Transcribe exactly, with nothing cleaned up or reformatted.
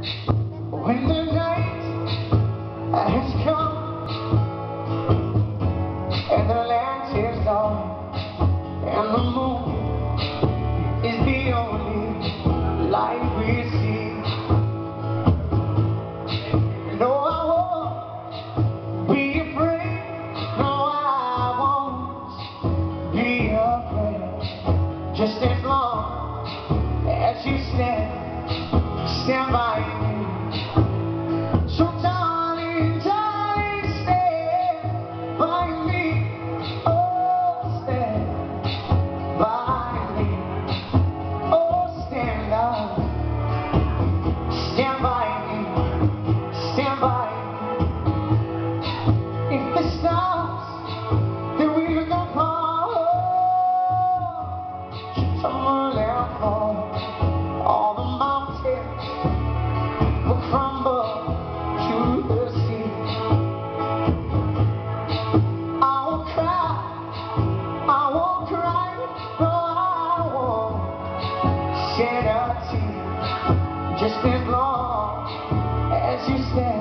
When the night has come and the land is dark and the moon is the only light we see, no, I won't be afraid. No, I won't be afraid. Just as long as you stand, stand by me. So darling, darling, stand by me. Oh, stand by me. Oh, stand up. Stand by me. Stand by me. If the stars that we look upon should tumble and fall, all the mountains will crumble to the sea. I won't cry, I won't cry, no, I won't shed a tear. Just as long as you stand.